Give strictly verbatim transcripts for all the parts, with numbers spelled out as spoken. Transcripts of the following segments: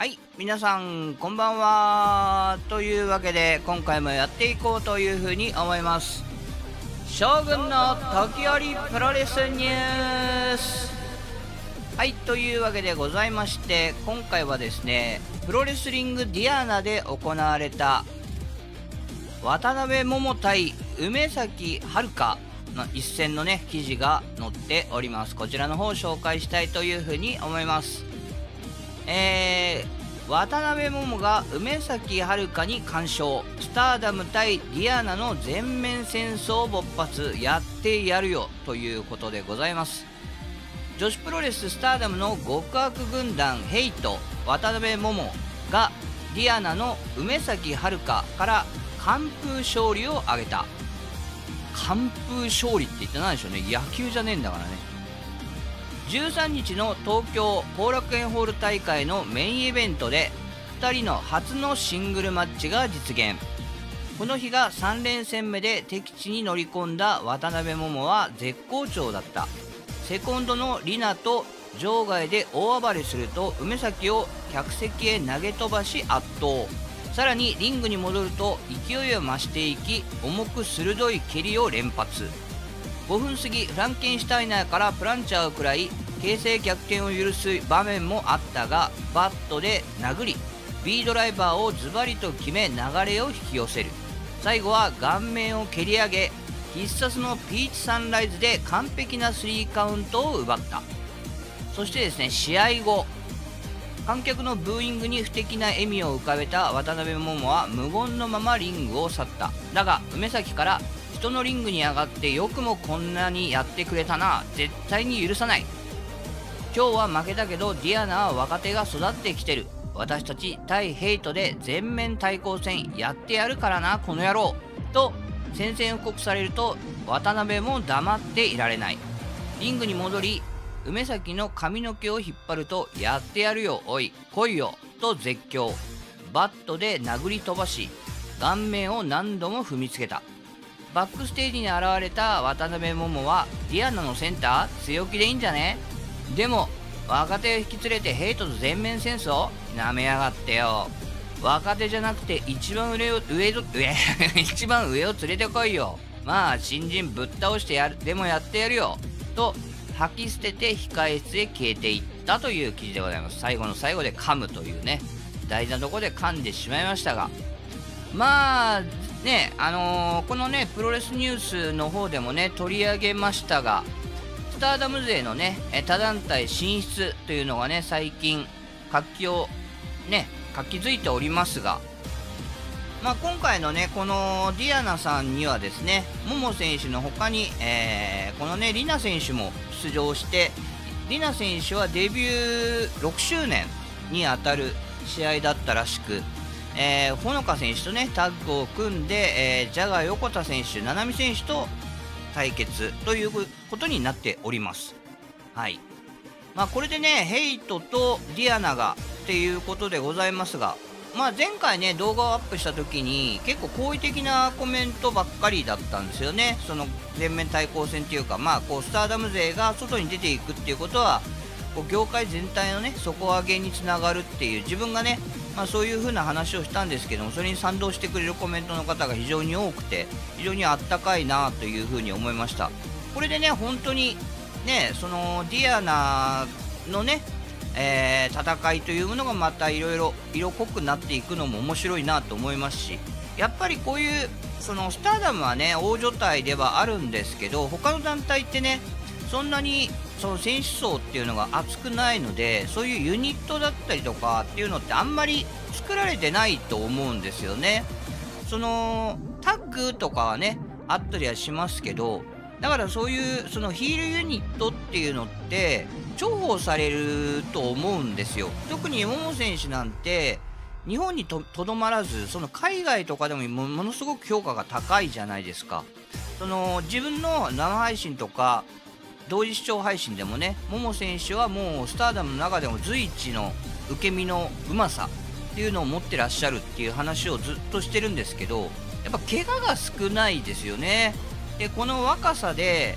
はい、皆さんこんばんは。というわけで今回もやっていこうというふうに思います。将軍の時折プロレスニュース。はい、というわけでございまして、今回はですね、プロレスリングディアナで行われた渡辺桃対梅崎遥の一戦のね記事が載っております。こちらの方を紹介したいというふうに思います。えー、渡辺桃が梅崎遥に完勝、スターダム対ディアナの全面戦争勃発、やってやるよということでございます。女子プロレススターダムの極悪軍団ヘイト渡辺桃がディアナの梅崎遥から完封勝利を挙げた。完封勝利って言ってないでしょうね。野球じゃねえんだからね。じゅうさんにちの東京後楽園ホール大会のメインイベントでふたりの初のシングルマッチが実現。この日がさん連戦目で敵地に乗り込んだ渡辺桃は絶好調だった。セコンドのリナと場外で大暴れすると梅崎を客席へ投げ飛ばし圧倒。さらにリングに戻ると勢いを増していき、重く鋭い蹴りを連発。ごふん過ぎフランケンシュタイナーからプランチャーを食らい形勢逆転を許す場面もあったが、バットで殴り B ドライバーをズバリと決め流れを引き寄せる。最後は顔面を蹴り上げ必殺のピーチサンライズで完璧なスリーカウントを奪った。そしてですね、試合後観客のブーイングに不敵な笑みを浮かべた渡辺桃は無言のままリングを去った。だが梅崎から人のリングに上がってよくもこんなにやってくれたな、絶対に許さない、今日は負けたけどディアナは若手が育ってきてる、私たち対ヘイトで全面対抗戦やってやるからなこの野郎と宣戦布告されると、渡辺も黙っていられない。リングに戻り梅崎の髪の毛を引っ張ると、やってやるよおい来いよと絶叫。バットで殴り飛ばし顔面を何度も踏みつけた。バックステージに現れた渡辺桃は、ディアナのセンター強気でいいんじゃね、でも若手を引き連れてヘイトと全面戦争なめやがってよ、若手じゃなくて一番上を上上一番上を連れてこいよ、まあ新人ぶっ倒してやる、でもやってやるよと吐き捨てて控え室へ消えていったという記事でございます。最後の最後で噛むというね、大事なところで噛んでしまいましたが、まあね、あのー、このねプロレスニュースの方でもね取り上げましたが、スターダム勢のね他団体進出というのがね最近活気をね活気づいておりますが、まあ、今回のねこのディアナさんにはですね、桃選手の他に、えー、このねリナ選手も出場して、リナ選手はデビューろくしゅうねんにあたる試合だったらしく、えー、ほのか選手とねタッグを組んで、えー、ジャガー横田選手、七海選手と対決ということになっております。はい、まあ、これでねヘイトとディアナがっていうことでございますが、まあ、前回ね動画をアップした時に結構好意的なコメントばっかりだったんですよね。その全面対抗戦っていうか、まあこうスターダム勢が外に出ていくっていうことはこう業界全体のね底上げにつながるっていう、自分がね、まあ、そういう風な話をしたんですけども、それに賛同してくれるコメントの方が非常に多くて、非常にあったかいなという風に思いました。これでね本当にねそのディアナのねえー、戦いというものがまたいろいろ色濃くなっていくのも面白いなと思いますし、やっぱりこういうそのスターダムはね大所帯ではあるんですけど、他の団体ってねそんなにその選手層っていうのが厚くないので、そういうユニットだったりとかっていうのってあんまり作られてないと思うんですよね。そのタッグとかはねあったりはしますけど、だからそういうそのヒールユニットっていうのって重宝されると思うんですよ。特に桃選手なんて日本に と, とどまらず、その海外とかでも も, ものすごく評価が高いじゃないですか。その自分の生配信とか同時視聴配信でもね、桃選手はもうスターダムの中でも随一の受け身のうまさっていうのを持ってらっしゃるっていう話をずっとしてるんですけど、やっぱ怪我が少ないですよね。でこの若さで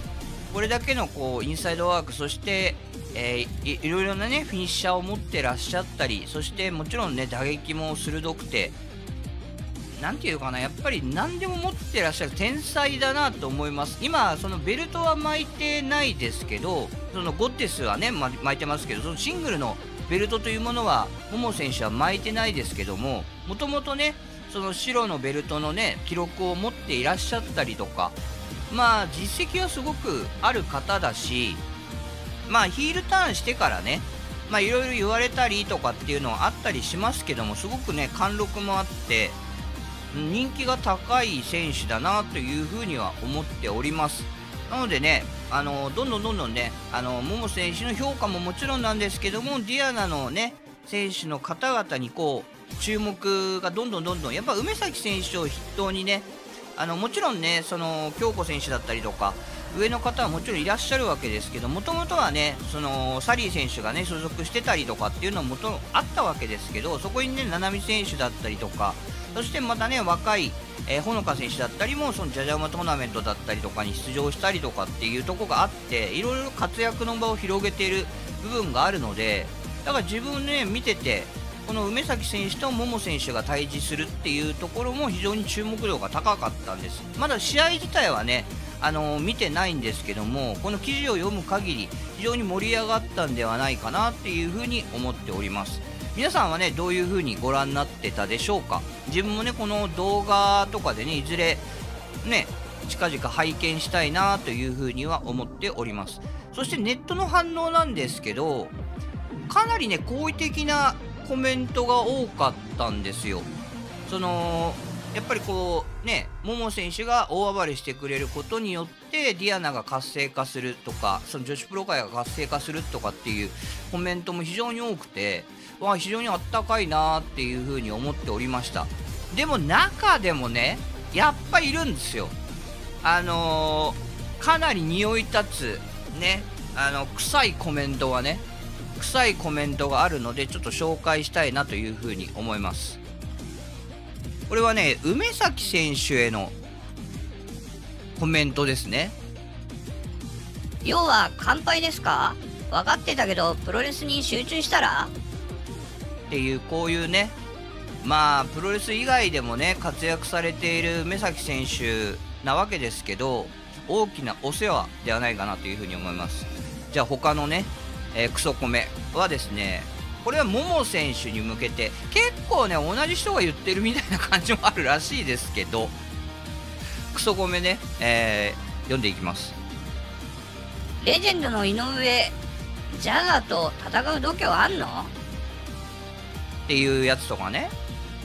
これだけのこうインサイドワーク、そして、えー、い, いろいろなねフィニッシャーを持ってらっしゃったり、そしてもちろんね打撃も鋭くて、なんていうかな、やっぱり何でも持ってらっしゃる天才だなと思います。今そのベルトは巻いてないですけど、そのゴッテスはね、ま、巻いてますけど、そのシングルのベルトというものは桃選手は巻いてないですけども、もともとねその白のベルトのね記録を持っていらっしゃったりとか、まあ実績はすごくある方だし、まあヒールターンしてからね、まあいろいろ言われたりとかっていうのはあったりしますけども、すごくね貫禄もあって人気が高い選手だなというふうには思っております。なのでね、あのどんどんどんどんね、あの桃選手の評価ももちろんなんですけども、ディアナのね選手の方々にこう注目がどんどんどんどん、やっぱ梅崎選手を筆頭にね、あのもちろんねその京子選手だったりとか上の方はもちろんいらっしゃるわけですけど、もともとはねそのサリー選手がね所属してたりとかっていうのももとあったわけですけど、そこにね七海選手だったりとか、そしてまたね若い、えー、ほのか選手だったりもそのジャジャ馬トーナメントだったりとかに出場したりとかっていうところがあって、いろいろ活躍の場を広げている部分があるので、だから自分ね見てて、この梅崎選手と桃選手が対峙するっていうところも非常に注目度が高かったんです。まだ試合自体はねあのー、見てないんですけども、この記事を読む限り非常に盛り上がったんではないかなっていうふうに思っております。皆さんはねどういう風にご覧になってたでしょうか。自分もねこの動画とかでねいずれね近々拝見したいなという風には思っております。そしてネットの反応なんですけど、かなりね好意的なコメントが多かったんですよ。そのやっぱりこうね桃選手が大暴れしてくれることによってディアナが活性化するとか、その女子プロ界が活性化するとかっていうコメントも非常に多くて、わ非常にあったかいなっていう風に思っておりました。でも中でもねやっぱいるんですよ。あのー、かなり匂い立つねあの臭いコメントがね臭いコメントがあるので、ちょっと紹介したいなという風に思います。これはね梅崎選手へのコメントですね。 要は乾杯ですか？分かってたけどプロレスに集中したらっていう、こういうね、まあプロレス以外でもね活躍されている梅崎選手なわけですけど、大きなお世話ではないかなというふうに思います。じゃあ他のね、えー、クソコメはですね、これは桃選手に向けて結構ね同じ人が言ってるみたいな感じもあるらしいですけど、クソコメね、えー、読んでいきます。 レジェンドの井上ジャガーと戦う度胸あんのっていうやつとかね。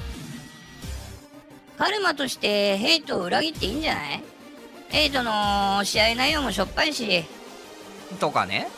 カルマとしてヘイトを裏切っていいんじゃない？ヘイトの試合内容もしょっぱいしとかね。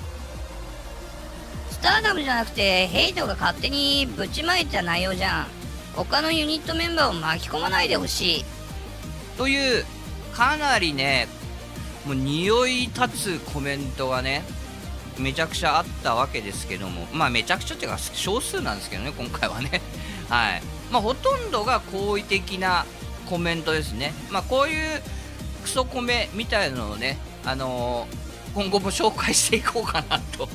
スターダムじゃなくてヘイトが勝手にぶちまいた内容じゃん。他のユニットメンバーを巻き込まないでほしいというかなりねもう匂い立つコメントがねめちゃくちゃあったわけですけども、まあめちゃくちゃっていうか少数なんですけどね今回はねはい、まあほとんどが好意的なコメントですね。まあこういうクソコメみたいなのをねあのー、今後も紹介していこうかなと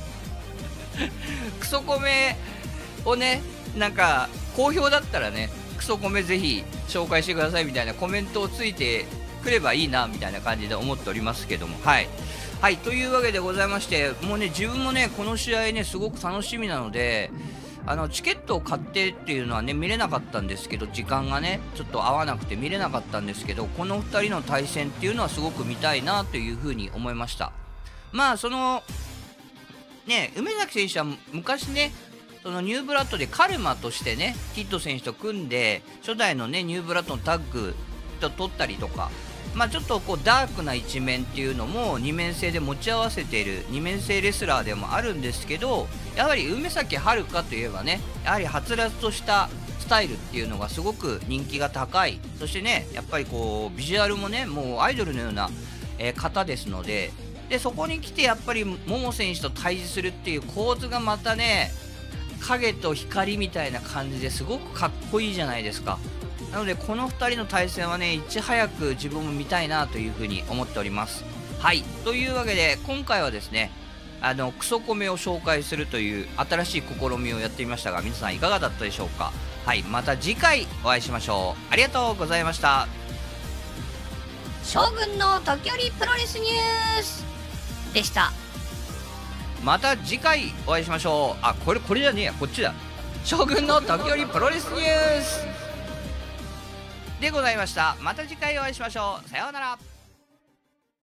クソコメをねなんか好評だったらねクソコメぜひ紹介してくださいみたいなコメントをついてくればいいなみたいな感じで思っておりますけども、はいはい、というわけでございまして、もうね自分もねこの試合ねすごく楽しみなので、あのチケットを買ってっていうのはね見れなかったんですけど、時間がねちょっと合わなくて見れなかったんですけど、このふたりの対戦っていうのはすごく見たいなというふうに思いました。まあそのね梅崎選手は昔ねそのニューブラッドでカルマとしてねキッド選手と組んで初代のねニューブラッドのタッグと取ったりとか、まあちょっとこうダークな一面っていうのも二面性で持ち合わせている二面性レスラーでもあるんですけど、やはり梅崎遥といえばねやはりはつらつとしたスタイルっていうのがすごく人気が高い、そしてねやっぱりこうビジュアルもねもうアイドルのような、えー、方ですので、でそこに来てやっぱり桃選手と対峙するっていう構図がまたね影と光みたいな感じですごくかっこいいじゃないですか。なのでこのふたりの対戦はねいち早く自分も見たいなというふうに思っております。 はい、というわけで今回はですね、あのクソコメを紹介するという新しい試みをやってみましたが、皆さんいかがだったでしょうか。はい、また次回お会いしましょう。ありがとうございました。 将軍の時折プロレスニュースでした。 また次回お会いしましょう。あ、これこれじゃねえや、こっちだ。将軍の時折プロレスニュースでございました。また次回お会いしましょう。さようなら。